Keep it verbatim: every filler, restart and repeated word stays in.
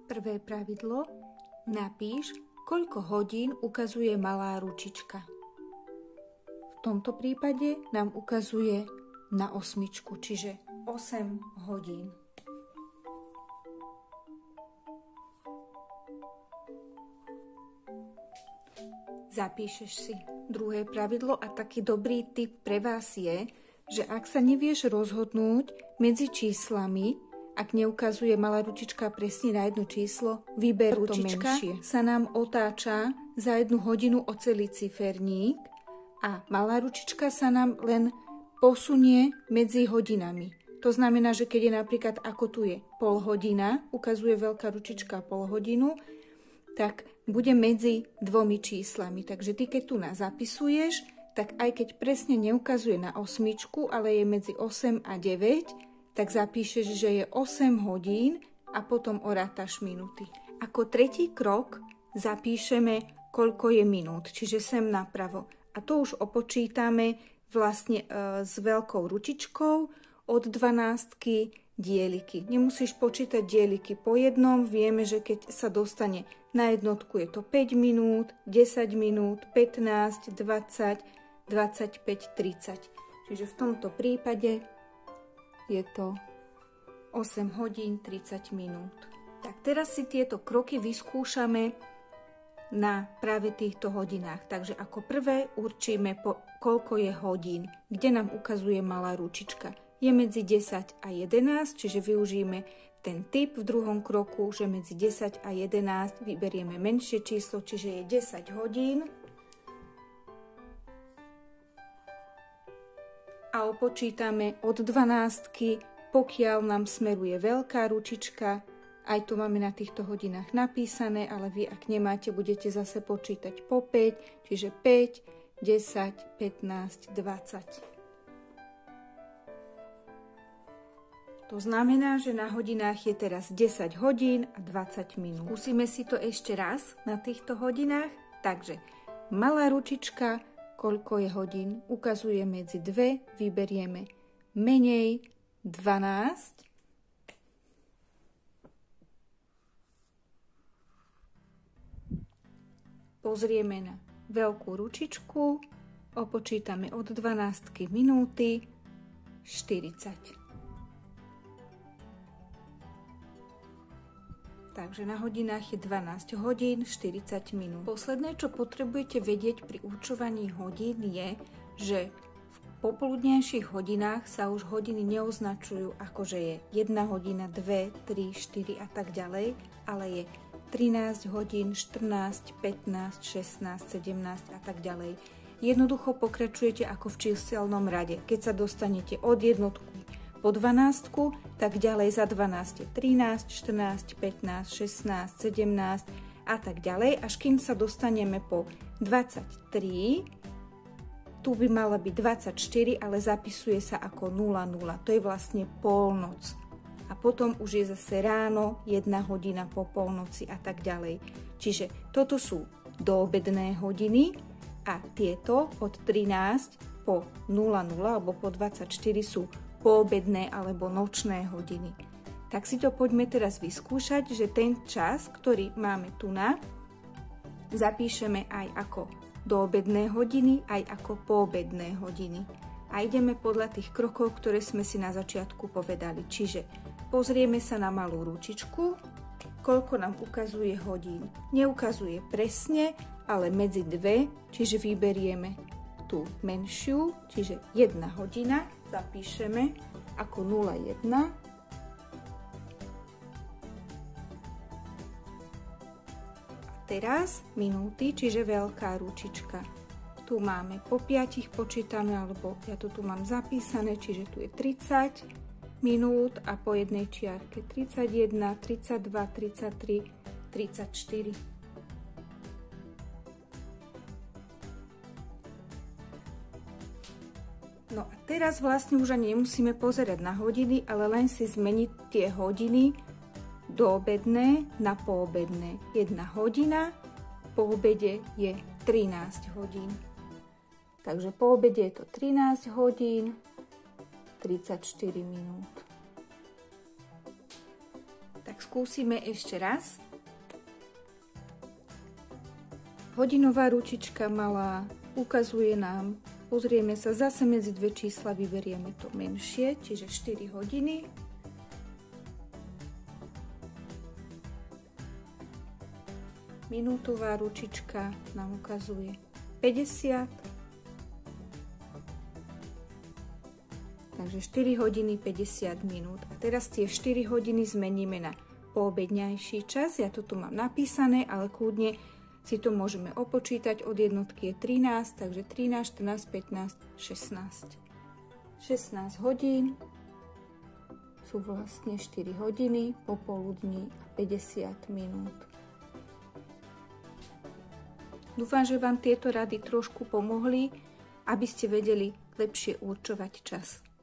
Prvé pravidlo. Napíš, koľko hodín ukazuje malá ručička. V tomto prípade nám ukazuje na osmičku, čiže osem hodín. Zapíšeš si druhé pravidlo a taký dobrý tip pre vás je, že ak sa nevieš rozhodnúť medzi číslami, ak neukazuje malá ručička presne na jedno číslo, vyber to menšie. Sa nám otáča za jednu hodinu o celý ciferník a malá ručička sa nám len posunie medzi hodinami. To znamená, že keď je napríklad, ako tu je pol hodina, ukazuje veľká ručička pol hodinu, tak bude medzi dvomi číslami. Takže ty, keď tu nás zapisuješ, tak aj keď presne neukazuje na osmičku, ale je medzi osem a deväť, tak zapíšeš, že je osem hodín a potom orátaš minúty. Ako tretí krok zapíšeme, koľko je minút, čiže sem napravo. A to už opočítame vlastne e, s veľkou ručičkou od dvanástky dieliky. Nemusíš počítať dieliky po jednom, vieme, že keď sa dostane na jednotku je to päť minút, desať minút, pätnásť, dvadsať, dvadsaťpäť, tridsať. Čiže v tomto prípade je to osem hodín tridsať minút. Tak teraz si tieto kroky vyskúšame na práve týchto hodinách. Takže ako prvé určíme, po, koľko je hodín, kde nám ukazuje malá ručička. Je medzi desať a jedenásť, čiže využijeme ten tip v druhom kroku, že medzi desať a jedenásť vyberieme menšie číslo, čiže je desať hodín. A opočítame od dvanástky, pokiaľ nám smeruje veľká ručička. Aj to máme na týchto hodinách napísané, ale vy, ak nemáte, budete zase počítať po päť, čiže päť, desať, pätnásť, dvadsať. To znamená, že na hodinách je teraz desať hodín a dvadsať minút. Skúsime si to ešte raz na týchto hodinách. Takže malá ručička, koľko je hodín, ukazuje medzi dve, vyberieme menej dvanásť. Pozrieme na veľkú ručičku, opočítame od dvanástky minúty, štyridsať. Takže na hodinách je dvanásť hodín, štyridsať minút. Posledné, čo potrebujete vedieť pri určovaní hodín je, že v popoludnejších hodinách sa už hodiny neoznačujú ako, že je jedna hodina, dve, tri, štyri a tak ďalej, ale je trinásť hodín, štrnásť, pätnásť, šestnásť, sedemnásť a tak ďalej. Jednoducho pokračujete ako v číselnom rade. Keď sa dostanete od jednotku po dvanástku, tak ďalej za dvanásť je trinásť, štrnásť, pätnásť, šestnásť, sedemnásť a tak ďalej, až kým sa dostaneme po dvadsaťtri, tu by mala byť dvadsaťštyri, ale zapisuje sa ako nula nula, to je vlastne polnoc. A potom už je zase ráno, jedna hodina po polnoci a tak ďalej. Čiže toto sú doobedné hodiny a tieto od trinásť po nula nula alebo po dvadsaťštyri sú poobedné alebo nočné hodiny. Tak si to poďme teraz vyskúšať, že ten čas, ktorý máme tu na, zapíšeme aj ako doobedné hodiny, aj ako poobedné hodiny. A ideme podľa tých krokov, ktoré sme si na začiatku povedali. Čiže pozrieme sa na malú ručičku, koľko nám ukazuje hodín. Neukazuje presne, ale medzi dve, čiže vyberieme tú menšiu, čiže jedna hodina, zapíšeme ako nula jedna. A teraz minúty, čiže veľká ručička. Tu máme po piatich počítame, alebo ja to tu mám zapísané, čiže tu je tridsať minút a po jednej čiarke tridsaťjeden, tridsaťdva, tridsaťtri, tridsaťštyri. No a teraz vlastne už ani nemusíme pozerať na hodiny, ale len si zmeniť tie hodiny doobedné na poobedné. Jedna hodina po obede je trinásť hodín. Takže po obede je to trinásť hodín, tridsaťštyri minút. Tak skúsime skúsime ešte raz. Hodinová ručička malá ukazuje nám, pozrieme sa zase medzi dve čísla, vyberieme to menšie, čiže štyri hodiny. Minútová ručička nám ukazuje päťdesiat. Takže štyri hodiny päťdesiat minút. A teraz tie štyri hodiny zmeníme na poobedňajší čas. Ja to tu mám napísané, ale kľudne si to môžeme opočítať. Od jednotky je trinásť, takže trinásť, štrnásť, pätnásť, šestnásť. šestnásť hodín sú vlastne štyri hodiny, popoludní a päťdesiat minút. Dúfam, že vám tieto rady trošku pomohli, aby ste vedeli lepšie určovať čas.